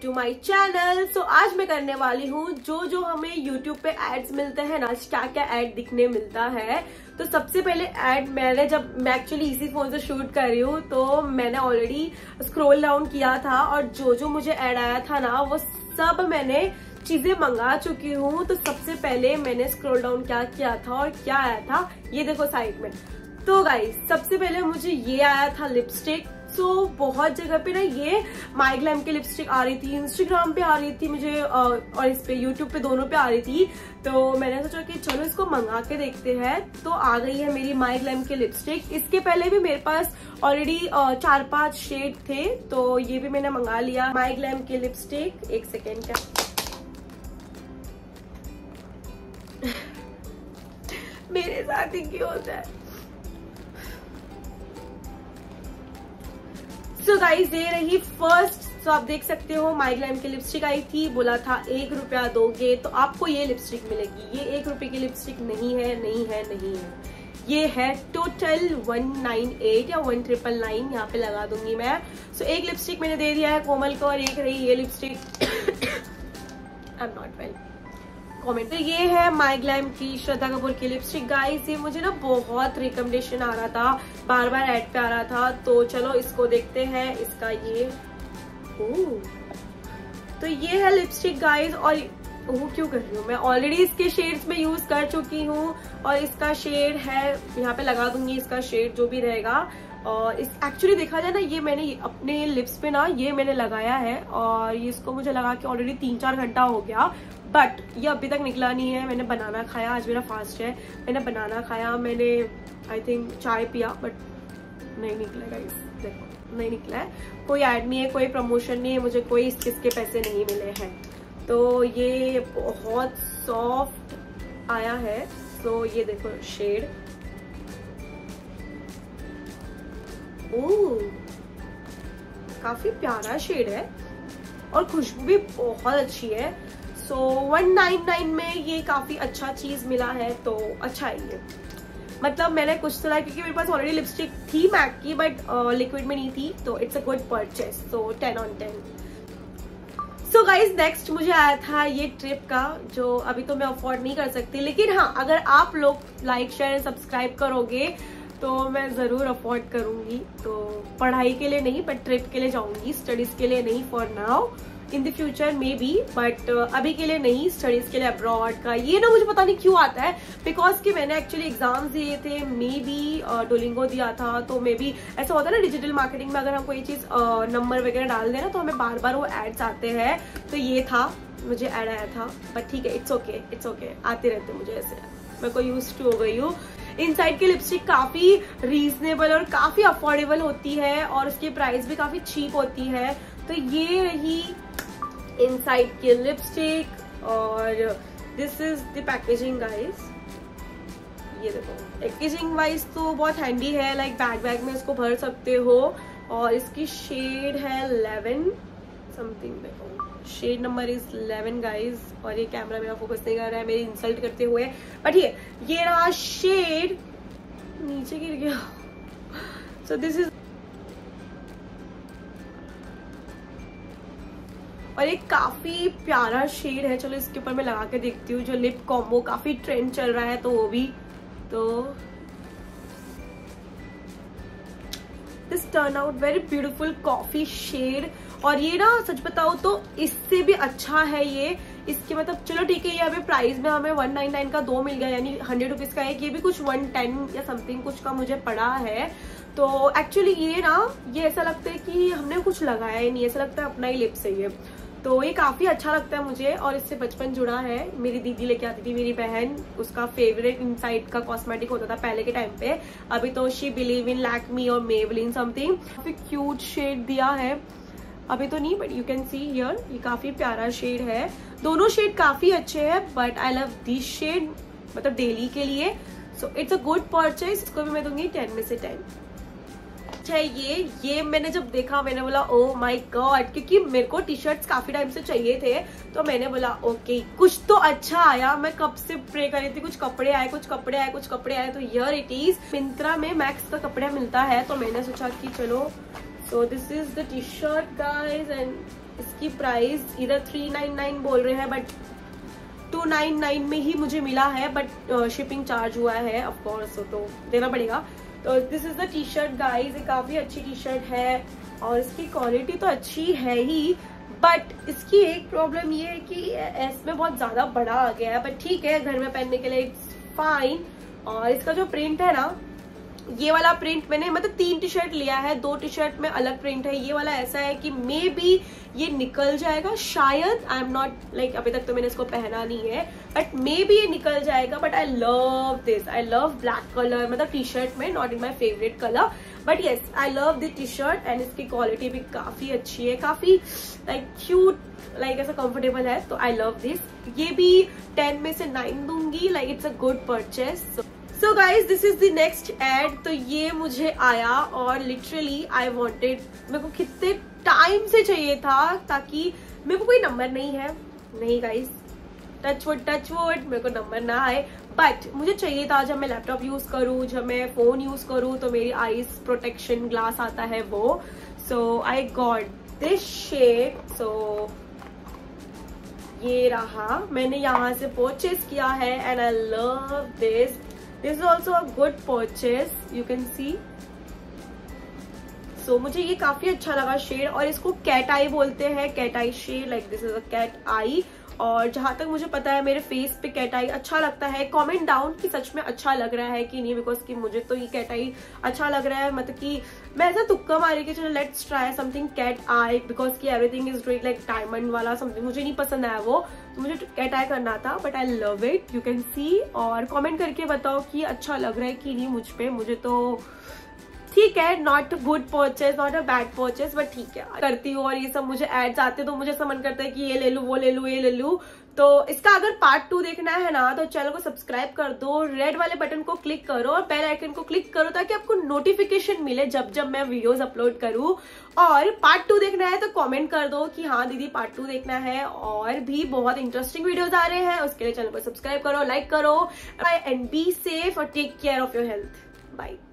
To my channel. सो आज मैं करने वाली हूँ जो हमें यूट्यूब पे एड्स मिलते हैं ना, क्या क्या एड दिखने मिलता है। तो सबसे पहले एड मैं एक्चुअली इसी फोन से शूट कर रही हूँ, तो मैंने ऑलरेडी स्क्रॉल डाउन किया था और जो मुझे एड आया था ना वो सब मैंने चीजें मंगा चुकी हूँ। तो सबसे पहले मैंने स्क्रॉल डाउन क्या किया था और क्या आया था ये देखो साइड में। तो गाइस सबसे पहले मुझे ये आया था लिपस्टिक। सो बहुत जगह पे ना ये माई ग्लैम की लिपस्टिक आ रही थी, इंस्टाग्राम पे आ रही थी मुझे और इस पे यूट्यूब पे दोनों पे आ रही थी। तो मैंने सोचा कि चलो इसको मंगा के देखते हैं। तो आ गई है मेरी माई ग्लैम की लिपस्टिक। इसके पहले भी मेरे पास ऑलरेडी 4-5 शेड थे, तो ये भी मैंने मंगा लिया माई ग्लैम की लिपस्टिक। एक सेकेंड का मेरे साथ ही क्यों होता है। सो गाइस ये रही फर्स्ट। तो आप देख सकते हो माई ग्लैम की लिपस्टिक आई थी, बोला था 1 रुपया दोगे तो आपको ये लिपस्टिक मिलेगी। ये 1 रुपए की लिपस्टिक नहीं है, नहीं है, नहीं है। ये है टोटल 198 या 1999 यहाँ पे लगा दूंगी मैं। सो एक लिपस्टिक मैंने दे दिया है कोमल को और एक रही ये lipstick. I am not well comment. तो ये है माई ग्लैम की श्रद्धा कपूर की लिपस्टिक। गाइस ये मुझे ना बहुत रिकमेंडेशन आ रहा था, बार बार एड पे आ रहा था, तो चलो इसको देखते हैं। इसका ये तो ये है लिपस्टिक गाइस। और क्यों कर रही हूँ मैं, ऑलरेडी इसके शेड्स में यूज कर चुकी हूँ और इसका शेड है यहाँ पे लगा दूंगी, इसका शेड जो भी रहेगा। और इस एक्चुअली देखा जाए ना, ये मैंने अपने लिप्स पे ना ये मैंने लगाया है और इसको मुझे लगा के ऑलरेडी 3-4 घंटा हो गया, बट ये अभी तक निकला नहीं है। मैंने बनाना खाया, आज मेरा फास्ट है, मैंने बनाना खाया, मैंने आई थिंक चाय पिया, बट नहीं निकला गाइस, देखो नहीं निकला है। कोई ऐड नहीं है, कोई प्रमोशन नहीं है, मुझे कोई इस चीज के पैसे नहीं मिले हैं। तो ये बहुत सॉफ्ट आया है। तो ये देखो शेड, काफी प्यारा शेड है और खुशबू भी बहुत अच्छी है। सो 199 में ये काफी अच्छा चीज मिला है, तो अच्छा है ये। मतलब मैंने कुछ तो लाया क्योंकि मेरे पास ऑलरेडी लिपस्टिक थी मैक की, बट लिक्विड में नहीं थी, तो it's a good purchase. So 10 on 10। So guys next मुझे आया था ये ट्रिप का, जो अभी तो मैं अफोर्ड नहीं कर सकती, लेकिन हाँ अगर आप लोग लाइक शेयर एंड सब्सक्राइब करोगे तो मैं जरूर अफोर्ड करूंगी। तो पढ़ाई के लिए नहीं बट ट्रिप के लिए जाऊंगी, स्टडीज के लिए नहीं for now, in the future maybe, but अभी के लिए नहीं, स्टडीज के लिए अब्रॉड का। ये ना मुझे पता नहीं क्यों आता है, बिकॉज कि मैंने एक्चुअली एग्जाम्स दिए थे, मे बी डुओलिंगो दिया था, तो मे बी ऐसा होता है ना डिजिटल मार्केटिंग में, अगर हम कोई चीज नंबर वगैरह डाल दें ना तो हमें बार बार वो एड्स आते हैं। तो ये था, मुझे एड आया था, बट ठीक है, इट्स ओके, इट्स ओके, आते रहते मुझे, ऐसे मैं को यूज टू हो गई हूँ। इनसाइड की लिपस्टिक काफी रीजनेबल और काफी अफोर्डेबल होती है और उसकी प्राइस भी काफी चीप होती है। तो ये रही इनसाइड की लिपस्टिक और this is the packaging guys. ये देखो पैकेजिंग वाइज तो बहुत हैंडी है, लाइक बैग में इसको भर सकते हो। और इसकी शेड है 11 समथिंग, देखो शेड नंबर इज 11 गाइज। और ये कैमरा मेरा फोकस नहीं कर रहा है मेरी इंसल्ट करते हुए, बट ये रहा शेड, नीचे गिर गया। सो दिस इज, और ये काफी प्यारा शेड है। चलो इसके ऊपर मैं लगा के देखती हूँ, जो लिप कॉम्बो काफी ट्रेंड चल रहा है, तो वो भी। तो this turn out very beautiful coffee shade. और ये ना सच बताओ तो इससे भी अच्छा है ये, इसके मतलब चलो ठीक है, ये अभी प्राइस में हमें 199 का 2 मिल गया, यानी 100 रुपीज का एक, ये भी कुछ 110 या समथिंग कुछ का मुझे पड़ा है। तो एक्चुअली ये ना ये ऐसा लगता है कि हमने कुछ लगाया ही नहीं, ऐसा लगता है अपना ही लिप्स है ये। तो ये काफी अच्छा लगता है मुझे और इससे बचपन जुड़ा है। मेरी दीदी लेके आती थी, मेरी बहन, उसका फेवरेट इनसाइड का कॉस्मेटिक होता था पहले के टाइम पे। अभी तो शी बिलीव इन लैक्मी और मेबलिन समथिंग। काफी क्यूट शेड दिया है, अभी तो नहीं but you can see here, ये काफी प्यारा शेड है। दोनों शेड काफी अच्छे हैं, but I love this shade, मतलब डेली के लिए। So it's a good purchase. इसको भी मैं दूंगी 10 में से 10। अच्छा ये मैंने जब देखा मैंने बोला ओ माय गॉड, क्योंकि मेरे को टी शर्ट्स काफी टाइम से चाहिए थे, तो मैंने बोला ओके कुछ तो अच्छा आया। मैं कब से प्रे कर रही थी कुछ कपड़े आए, कुछ कपड़े आए, कुछ कपड़े आए। तो हियर इट इज। मिंत्रा में मैक्स का कपड़ा मिलता है, तो मैंने सोचा कि चलो। So this is the T shirt guys and इसकी प्राइस इधर 399 बोल रहे हैं बट 299 में ही मुझे मिला है, बट शिपिंग चार्ज हुआ है ऑफ कोर्स, तो देना पड़ेगा। तो this is the T shirt guys, ये काफी अच्छी टी शर्ट है और इसकी क्वालिटी तो अच्छी है ही, बट इसकी एक प्रॉब्लम ये है कि इसमें बहुत ज्यादा बड़ा आ गया है, बट ठीक है घर में पहनने के लिए इट्स फाइन। और इसका जो प्रिंट है ना, ये वाला प्रिंट मैंने मतलब 3 टी शर्ट लिया है, 2 टी शर्ट में अलग प्रिंट है, ये वाला ऐसा है कि मे बी ये निकल जाएगा शायद, आई एम नॉट लाइक, अभी तक तो मैंने इसको पहना नहीं है, बट मे बी ये निकल जाएगा। But I love this, I love black colour, मतलब टी शर्ट में, not in my favourite colour, but yes I love this T shirt and इसकी क्वालिटी भी काफी अच्छी है, काफी लाइक क्यूट, लाइक ऐसा कंफर्टेबल है, तो आई लव दिस। ये भी 10 में से 9 दूंगी, like it's a good purchase. So guys this is the next ad. तो ये मुझे आया और लिटरली आई वॉन्टेड, मेरे को कितने टाइम से चाहिए था, ताकि मेरे को कोई नंबर नहीं है, नहीं गाइज, टच वुड मेरे को नंबर ना आए, बट मुझे चाहिए था जब मैं लैपटॉप यूज करूँ, जब मैं फोन यूज करूँ तो मेरी आईज प्रोटेक्शन ग्लास आता है वो। So I got this shade, so ये रहा, मैंने यहाँ से परचेज किया है and I love this. This is also a good purchase, you can see. So मुझे ये काफी अच्छा लगा शेड, और इसको कैट आई बोलते हैं, cat eye shade, like this is a cat eye. और जहां तक मुझे पता है मेरे फेस पे कैट आई अच्छा लगता है। कमेंट डाउन कि सच में अच्छा लग रहा है कि नहीं, बिकॉज कि मुझे तो ये कैट आई अच्छा लग रहा है, मतलब कि मैं ऐसा तुक्का मारी कि चलो let's try something cat eye, because कि everything is doing like diamond वाला समथिंग, मुझे नहीं पसंद आया वो, तो मुझे कैट आई करना था, but I love it, you can see. और कमेंट करके बताओ कि अच्छा लग रहा है कि नहीं मुझ पे, मुझे तो ठीक है, not good purchase, not a bad purchase, but ठीक है करती हूँ। और ये सब मुझे एड्स आते तो मुझे ऐसा मन करता है कि ये ले लूँ, वो ले लूँ, ये ले लूँ। तो इसका अगर पार्ट 2 देखना है ना, तो चैनल को सब्सक्राइब कर दो, रेड वाले बटन को क्लिक करो और बेल आइकन को क्लिक करो, ताकि आपको नोटिफिकेशन मिले जब जब मैं वीडियोस अपलोड करूँ। और पार्ट 2 देखना है तो कमेंट कर दो कि हाँ दीदी पार्ट 2 देखना है, और भी बहुत इंटरेस्टिंग वीडियोस आ रहे हैं, उसके लिए चैनल को सब्सक्राइब करो, लाइक करो, एंड बी सेफ और take care of your health. Bye.